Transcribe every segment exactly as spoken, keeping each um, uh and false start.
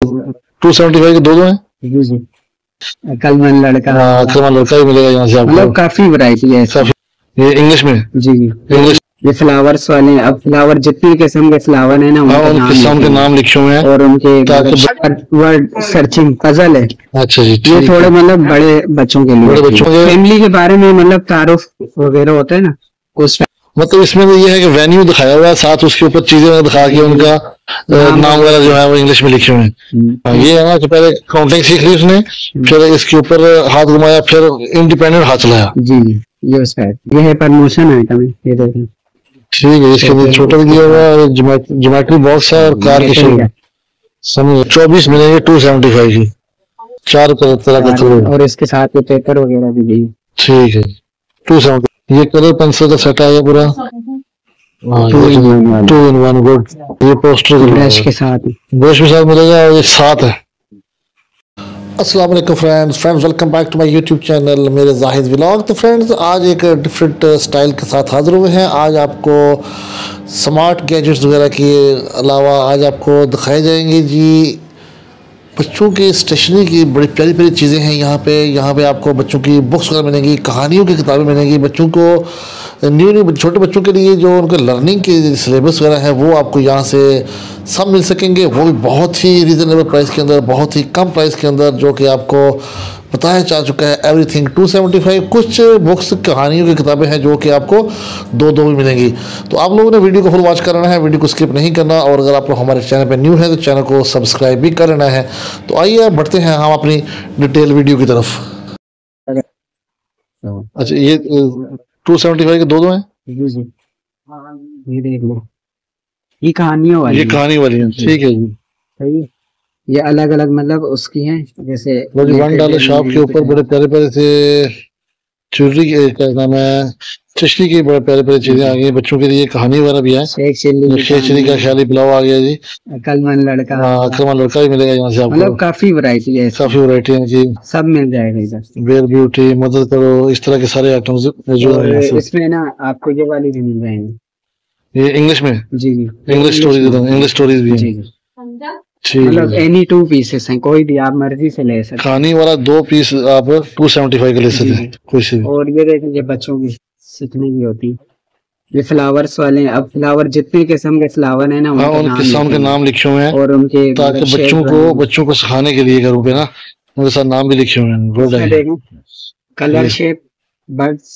To seventy five के दो दो हैं जी जी। कलमन लड़का, हाँ कलमन लड़का भी मिलेगा यहाँ से आपको। मतलब काफी वैरायटी है। ये इंग्लिश में जी जी इंग्लिश। ये फ्लावर्स वाले हैं। अब फ्लावर जितनी किस्म के फ्लावर है ना, हाँ उनके उनके नाम, के नाम लिखे हुए हैं और उनके वर्ड सर्चिंग पजल है। अच्छा जी। ये थोड़े मतलब बड़े बच्चों के लिए, बड़े बच्चों के फैमिली के बारे में मतलब तारुफ वगैरह होता है ना उस। मतलब इसमें तो ये है कि वेन्यू दिखाया हुआ है, साथ उसके ऊपर चीजें दिखा के उनका नाम वगैरह जो है वो इंग्लिश में लिखे हुए हैं। ये है ना कि पहले काउंटिंग सीख ली उसने, फिर इसके ऊपर हाथ घुमाया, फिर इंडिपेंडेंट हाथ चलाया। जी ये उसका है, ये है प्रमोशन आइटम है, ये देखिए। ठीक है, इसके अंदर छोटा दिया हुआ है, ज्योमेट्री बॉक्स है और कार की शेप। समझ चौबीस मिलेंगे टू सेवेंटी फाइव की, चार तरह का कलर और इसके साथ ये पेपर वगैरह भी दी। ठीक है टू सेवेंटी। ये कलर पेंसिल का सेट आएगा पूरा, टू इन वन गुड। ये पोस्टर ब्रश के साथ, ब्रश के साथ मिलेगा और ये साथ है। अस्सलाम वालेकुम friends friends welcome back to my YouTube channel मेरे जाहिद व्लॉग। तो फ्रेंड्स आज एक डिफरेंट स्टाइल के साथ हाजिर हुए हैं। आज आपको स्मार्ट गैजेट्स वगैरह के अलावा आज आपको दिखाए जाएंगे जी बच्चों की स्टेशनरी की बड़ी प्यारी प्यारी चीज़ें हैं यहाँ पे। यहाँ पे आपको बच्चों की बुक्स वगैरह मिलेंगी, कहानियों की किताबें मिलेंगी, बच्चों को न्यू न्यू छोटे बच्चों के लिए जो उनके लर्निंग के सिलेबस वगैरह है वो आपको यहाँ से सब मिल सकेंगे, वो भी बहुत ही रीज़नेबल प्राइस के अंदर, बहुत ही कम प्राइस के अंदर, जो कि आपको बताया जा चुका है। Everything two seventy five. कुछ बुक्स कहानियों की किताबें हैं जो कि आपको दो दो भी मिलेंगी। तो आप लोगों ने वीडियो को फुल वॉच करना है, वीडियो को स्किप नहीं करना, और अगर आप लोग हमारे चैनल पर न्यू है तो चैनल को सब्सक्राइब भी कर लेना है। तो आइए बढ़ते हैं हम अपनी डिटेल वीडियो की तरफ। अच्छा ये टू सेवेंटी फाइव के दो दो हैं, ये देख लो, ये कहानियों वाली, ये कहानी वाली है। ठीक है जी, सही है। ये अलग अलग मतलब उसकी हैं, जैसे वन डॉलर शॉप के ऊपर बड़े प्यारे प्यारे से चुनरी के क्या नाम है चश्ती की बड़े प्यारे प्यारे चीजें आ गई बच्चों के लिए। कहानी वगैरह भी है। शेख चिल्ली का ख्याली पुलाव आ गया जी। कलमन लड़का, हाँ कलमन लड़का भी मिलेगा यहाँ से आपको। मतलब काफी वैरायटी है, काफी वैरायटी है जी, सब मिल जाएगा इधर। वेयर ब्यूटी, मदद करो, इस तरह के सारे आइटम्स जो है इसमें ना आपको ये वाली भी मिल जाएंगी। ये इंग्लिश में जी जी इंग्लिश स्टोरीज इंग्लिश स्टोरीज भी है। मतलब एनी टू पीसेस हैं, कोई भी आप मर्जी से ले सकते हैं। कहानी वाला दो पीस आप टू सेवेंटी फाइव का ले सकते हैं कोई से भी। और ये देखें, ये बच्चों की सीखने की होती है। ये फ्लावर्स वाले हैं। अब फ्लावर जितने किस्म के फ्लावर हैं ना, हाँ उन किस्म के नाम लिखे हुए हैं और उनके ताकि बच्चों को बच्चों को सिखाने के लिए करूँ पे ना उनके साथ नाम भी लिखे हुए हैं। गुड है। कलर शेप बर्ड्स,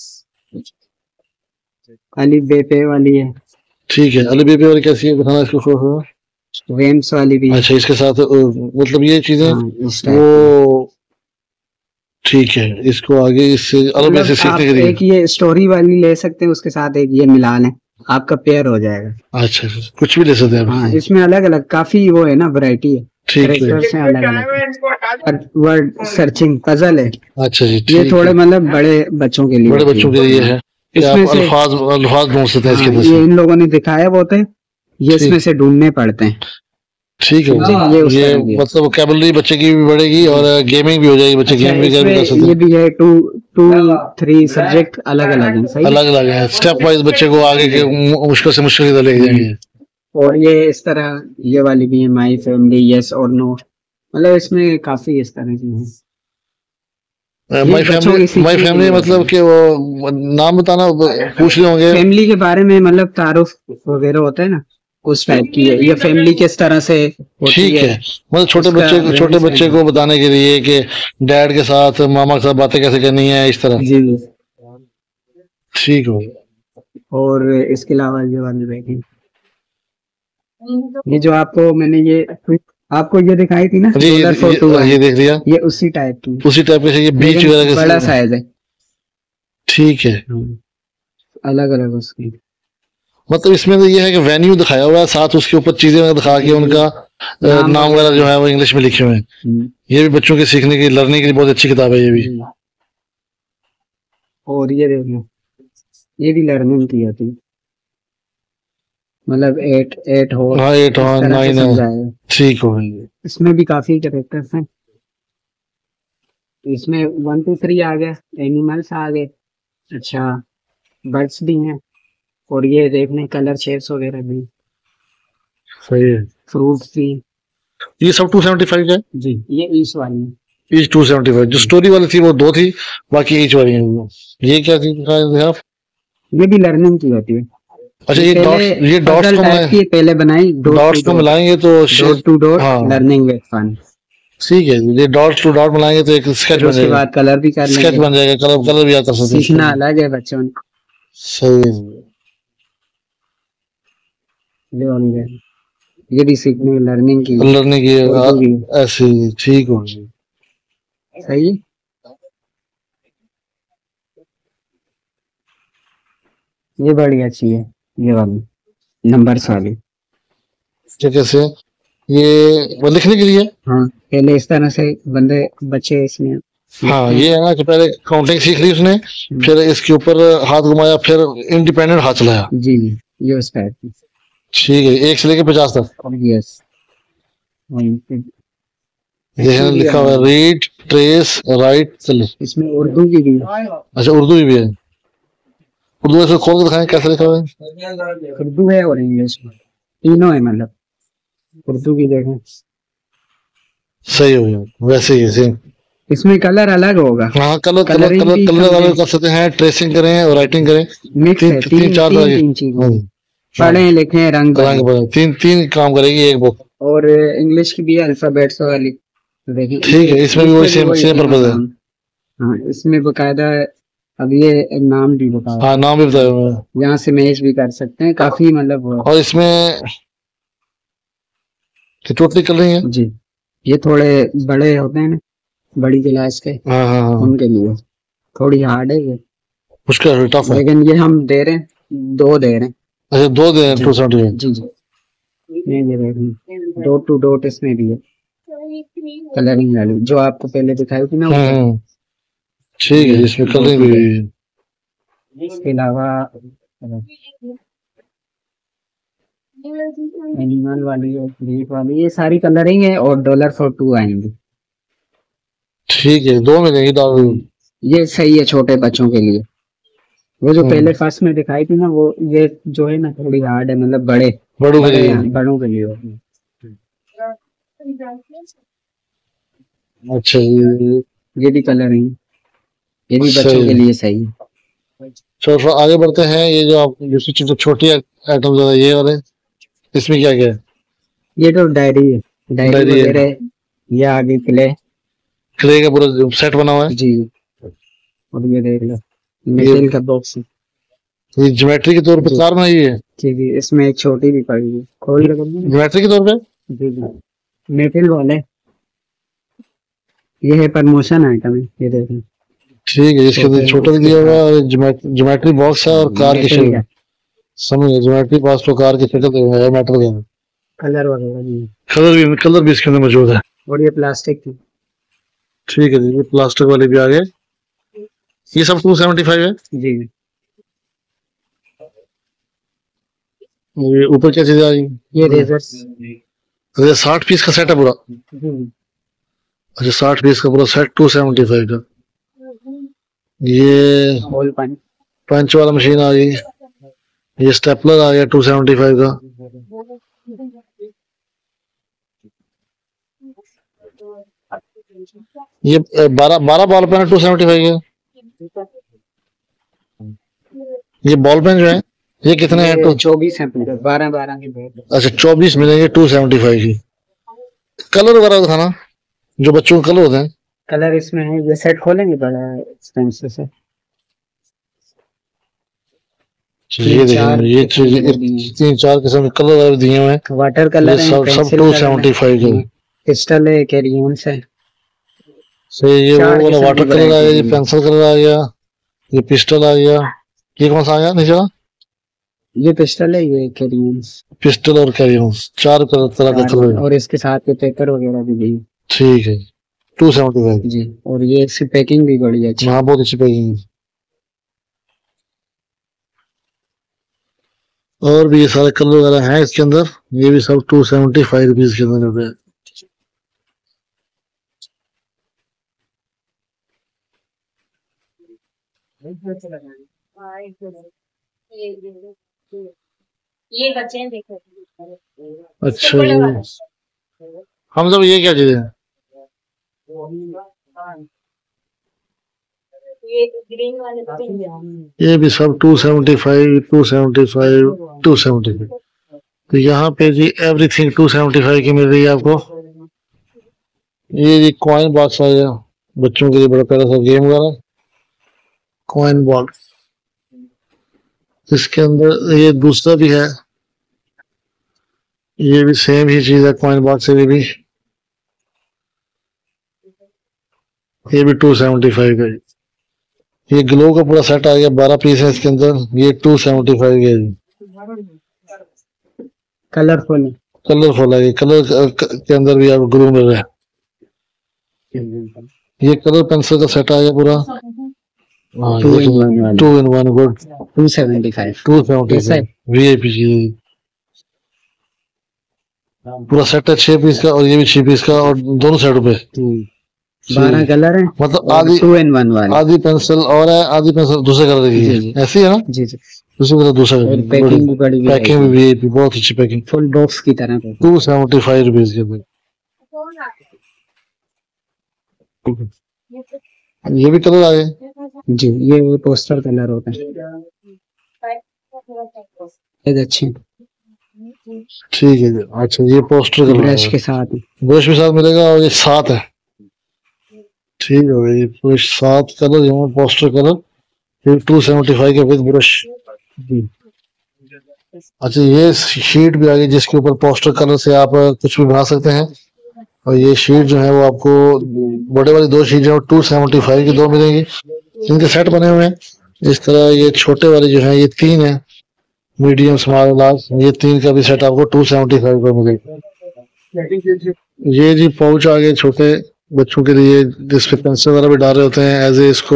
अली बेपे वाली है। ठीक है, अली बेपे वाली कैसी है बताना इसको। वेम्स वाली भी। अच्छा इसके साथ मतलब ये चीजें वो ठीक है। इसको आगे इससे अलग में से सीखने के लिए एक ये स्टोरी वाली ले सकते हैं, उसके साथ एक ये मिला लें, आपका पेयर हो जाएगा। अच्छा कुछ भी ले सकते हैं। हाँ इसमें अलग अलग काफी वो है ना वैरायटी है। ठीक है, अलग अलग वर्ड सर्चिंग पजल है। अच्छा जी। ये थोड़े मतलब बड़े बच्चों के लिए, बड़े बच्चों के लिए है। इसमें अल्फाज अल्फाज ढूंढ सकते हैं इसके अंदर। ये इन लोगों ने दिखाया बहुत है, ये इसमें से ढूंढने पड़ते हैं। ठीक है, ये, ये मतलब वोकैबुलरी बच्चे की भी बढ़ेगी और गेमिंग भी हो जाएगी, बच्चे गेम भी कर सकते हैं। ये भी है टू टू थ्री सब्जेक्ट अलग अलग हैं, सही अलग अलग है। स्टेप वाइज बच्चे को आगे के मुश्किल से मुश्किल की लेके जाएंगे। और ये इस तरह ये वाली भी है, माई फैमिली, यस और नो, मतलब इसमें काफी इस तरह की है। माई फैमिली माई फैमिली मतलब कि वो नाम बताना पूछ रहे होंगे, फैमिली के बारे में मतलब तारुफ वगैरह होता है ना, उस टाइप की है। ये फैमिली किस तरह से होती ठीक है, मतलब छोटे बच्चे को छोटे बच्चे को बताने के लिए कि डैड के साथ मामा के साथ बातें कैसे करनी है, इस तरह। जी ठीक हो। और इसके अलावा ये वाली बैठी, ये जो आपको मैंने ये आपको ये दिखाई थी ना, जी ये, ये, ये देख लिया, ये उसी टाइप की उसी टाइप के। ये बीच वगैरह बड़ा साइज है। ठीक है, अलग अलग उसकी मतलब इसमें तो ये है कि वेन्यू दिखाया हुआ है, साथ उसके ऊपर चीजें दिखा के उनका नाम वगैरह जो है वो इंग्लिश में लिखे हुए हैं। ये भी बच्चों के सीखने की लर्निंग के लिए बहुत अच्छी किताब है ये भी। और ये देखो, ये भी लर्निंग की होती है, मतलब एट एट हो हाँ एट हो नाइन है। ठीक हो। इसमें भी काफी कैरेक्टर्स हैं। इसमें वन टू थ्री आ गया, एनिमल्स आ गए, अच्छा बर्ड्स भी हैं, और ये देखने कलर शेप्स वगैरह भी सही है, फ्रूट्स भी। ये सब टू सेवेंटी फाइव का है जी। ये ईच वाली है, ईच टू सेवेंटी फाइव। जो स्टोरी वाली थी वो दो थी, बाकी ईच वाली है। ये क्या चीज दिखा रहे थे आप? ये भी लर्निंग की होती है। अच्छा, ये डॉट्स, ये डॉट्स को टाइप की पहले बनाई, डॉट्स को मिलाएंगे तो डॉट टू डॉट हाँ लर्निंग विद फन। ठीक है, ये डॉट टू डॉट मिलाएंगे तो एक स्केच बन जाएगा। उसके बाद कलर भी कर लेंगे, स्केच बन जाएगा, कलर कलर भी आता है। सीखना अलग है बच्चों को। सही है। ये भी सीखने लर्निंग की लर्निंग की ऐसे ठीक हो। सही है। ये बड़ी अच्छी है, ये वाली नंबर्स वाली। कैसे? ये वो लिखने के लिए? हाँ, पहले इस तरह से बंदे बच्चे इसमें। हाँ, ये है ना कि पहले काउंटिंग सीख ली उसने, फिर इसके ऊपर हाथ घुमाया, फिर इंडिपेंडेंट हाथ चलाया। जी जी, ये उस टाइप की। ठीक है, एक से लेके पचास तक। यस। ये लिखा हुआ है रीड, ट्रेस, राइट, चले। इसमें उर्दू की भी है। अच्छा, उर्दू की भी है। उर्दू ऐसे खोल के दिखाएं कैसे लिखा हुआ है? उर्दू है और इंग्लिश में, तीनों है। मतलब उर्दू की देखें, सही हो गया वैसे ही सेम। इसमें कलर अलग होगा। हाँ, कलर कलर कलर कलर वाले कर सकते हैं, ट्रेसिंग करें और राइटिंग करें। मिक्स है, तीन, तीन चार तीन चीजें, पढ़े लिखे रंग रंग तीन तीन काम करेगी एक बुक। और इंग्लिश की भी अल्फाबेट्स वाली देखिए। ठीक है, इसमें भी वही सेम सेम पर्पस है। हाँ, इसमें बकायदा अब ये नाम भी बताया। हाँ, नाम भी बताया, यहाँ से मैच भी कर सकते हैं काफी, मतलब। और इसमें टोटली कर रही है जी। ये थोड़े बड़े होते हैं ना, बड़ी क्लास के, हाँ हाँ हाँ, उनके लिए थोड़ी हार्ड है ये, मुश्किल टफ है। लेकिन ये हम दे रहे हैं, दो दे रहे हैं। अच्छा, दो दे रहे हैं टू सेवेंटी। जी जी, ये ये देखें, डॉट टू डॉट इसमें भी है, कलरिंग वाली जो आपको पहले दिखाई थी ना। ठीक है, इसमें कलरिंग भी है। इसके अलावा एनिमल वाली है, क्रिएट वाली, ये सारी कलरिंग है, और डॉलर फॉर टू आएंगे। ठीक है, दो मिलेंगी। ये सही है छोटे बच्चों के लिए। वो जो पहले फर्स्ट में दिखाई थी ना, वो ये जो है ना थोड़ी हार्ड है, मतलब बड़े बड़ों के लिए, बड़ों के लिए। अच्छा, ये भी कलरिंग, ये भी बच्चों के लिए सही है। चलो आगे बढ़ते हैं। ये जो आप दूसरी चीज छोटी आइटम है, ये वाले, इसमें क्या क्या है? ये तो डायरी है, डायरी वगैरह। ये आगे क्ले क्ले का पूरा सेट बना हुआ है जी। और ये देख लो मेटल का बॉक्स, ये ज्योमेट्री के तौर पे कार बनाई है। ठीक है, इसमें एक छोटी भी पड़ी है, खोल के ज्योमेट्री के तौर पे। जी जी, मेटल वाले। ये है प्रमोशन आइटम है, ये देखो। ठीक है, इसके अंदर छोटा भी दिया हुआ है, और ज्योमेट्री बॉक्स है, और कार की शक्ल समझ गए। ज्योमेट्री बॉक्स तो कार की शक्ल है, मेटल के कलर वगैरह भी, कलर भी कलर भी इसके अंदर मौजूद है। और ये प्लास्टिक की। ठीक है जी, ये प्लास्टिक वाले भी आ गए। ये सब टू सेवेंटी फाइव है जी। ये ऊपर क्या चीज आ रही है? ये रेजर्स, ये साठ पीस का सेट है पूरा। अच्छा, साठ पीस का पूरा सेट टू सेवेंटी फाइव का। ये होल पंच पंच वाला मशीन आ गई। ये स्टेपलर आ गया टू सेवेंटी फाइव का। ये बारह बारह बॉल पेन है टू सेवेंटी फाइव का। ये बॉल पेन जो है ये कितने हैं? तो चौबीस है, बारह बारह के। अच्छा, चौबीस मिलेंगे टू सेवेंटी फाइव की। कलर वगैरह था ना, जो बच्चों के कलर होते हैं। कलर इसमें है, ये सेट खोलेंगे बड़ा एक्सपेंसिव से। ये देखें, ये तीन चार किस्म के कलर दिए हुए हैं। वाटर कलर है, सब सब टू सेवेंटी फाइव के। पिस्टल है, कैरियंस है। सही, ये वो वाला वाटर कलर आ गया, ये पेंसिल कलर आ गया, ये पिस्टल आ गया। ये कौन सा आ गया नीचे? ये पिस्टल है, ये कैरियंस। पिस्टल और कैरियंस, चार तरह का कलर, और इसके साथ के पेपर वगैरह भी दी। ठीक है, टू सेवेंटी फाइव जी। और ये इसकी पैकिंग भी बड़ी अच्छी। हाँ, बहुत अच्छी पैकिंग। और भी ये सारे कलर वगैरह हैं इसके अंदर। ये भी सब टू सेवेंटी फाइव रुपीज के अंदर है। ये बच्चे देखो। अच्छा, हम सब ये क्या चीज है? ये भी सब two seventy five, two seventy five, two seventy five. तो यहाँ पे जी एवरीथिंग टू सेवेंटी फाइव की मिल रही है आपको। ये जी कॉइन बॉक्स आ गया, बच्चों के लिए बड़ा प्यारा सा गेम वगैरह कॉइन बॉक्स। इसके अंदर ये दूसरा भी है, ये भी सेम ही चीज है कॉइन बॉक्स से भी। ये भी टू सेवेंटी फाइव का। ये ग्लो का पूरा सेट आ गया, बारह पीस है इसके अंदर। ये टू सेवेंटी फाइव का जी। कलरफुल कलरफुल है, ये कलर के अंदर भी आपको ग्लो मिल रहा है। ये कलर पेंसिल का सेट आ गया पूरा। Two in one good. Two seventy five two seventy five VIP चीज। पूरा सेट है छह पीस का, और ये भी छह पीस का, और दोनों साइडों पे बारह कलर है। मतलब आधी टू इन वन वाली, आधी पेंसिल और है, आधी पेंसिल दूसरे कलर की है। ऐसी है ना जी जी, दूसरी कलर दूसरा। पैकिंग भी बड़ी, पैकिंग भी वीआईपी, बहुत अच्छी पैकिंग, फुल बॉक्स की तरह। टू सेवेंटी फाइव रुपीज के। ये भी कलर आ गए जी, ये पोस्टर कलर होता है। अच्छे, ठीक है जी। अच्छा, ये पोस्टर कलर ब्रश के साथ, ब्रश के साथ मिलेगा, और ये सात है। ठीक है, ये पूरे सात कलर यहाँ पोस्टर कलर, फिर टू सेवेंटी फाइव के विद ब्रश। अच्छा, ये शीट भी आ गई जिसके ऊपर पोस्टर कलर से आप कुछ भी बना सकते हैं। और ये शीट जो है वो आपको बड़े वाली दो शीट जो टू सेवेंटी फाइव की दो मिलेंगी। इनके सेट बने हुए हैं इस तरह। ये छोटे वाले जो है ये तीन है, मीडियम स्मॉल लार्ज, ये तीन का भी सेट आपको टू सेवेंटी फाइव का मिलेगा। ये जी पाउच आ गए छोटे बच्चों के लिए, जिसपे पेंसिल वगैरह भी डाल रहे होते हैं, एज ए इसको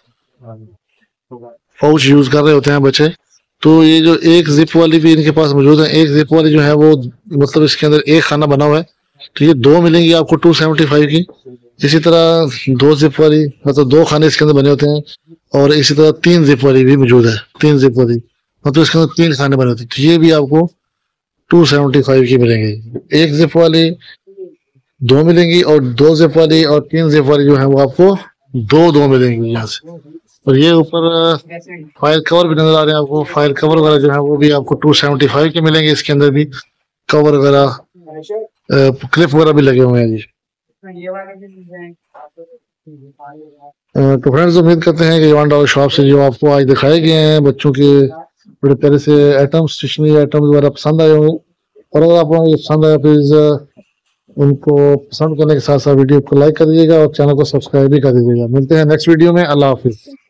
पाउच यूज कर रहे होते हैं बच्चे। तो ये जो एक जिप वाली भी इनके पास मौजूद है। एक जिप वाली जो है वो मतलब इसके अंदर एक खाना बना हुआ है, तो ये दो मिलेंगी आपको टू सेवेंटी फाइव की। इसी तरह दो जिप वाली, मतलब दो खाने इसके अंदर बने होते हैं, और इसी तरह तीन जिप वाली भी मौजूद है। तीन जिप वाली मतलब इसके अंदर तीन खाने बने होते हैं, तो ये भी आपको टू सेवेंटी फाइव की मिलेंगी। एक जिप वाली दो मिलेंगी, और दो जिप वाली और तीन जिप वाली जो है वो आपको दो दो मिलेंगी यहाँ से। और ये ऊपर फाइल कवर भी नजर आ रहे हैं आपको। फाइल कवर वगैरह जो है वो भी आपको टू सेवेंटी फाइव के मिलेंगे। इसके अंदर भी कवर वगैरह, क्लिप वगैरह भी लगे हुए हैं जी। तो फ्रेंड्स, उम्मीद करते हैं कि जवान डॉल शॉप से जो आपको आज दिखाए गए हैं बच्चों के बड़े प्यारे से आइटम, स्टेशनरी आइटम वगैरह पसंद आए होंगे। और अगर आपको ये पसंद आया, प्लीज उनको पसंद करने के साथ साथ वीडियो को लाइक कर दीजिएगा और चैनल को सब्सक्राइब भी कर दीजिएगा। मिलते हैं नेक्स्ट वीडियो में। अल्लाह हाफिज।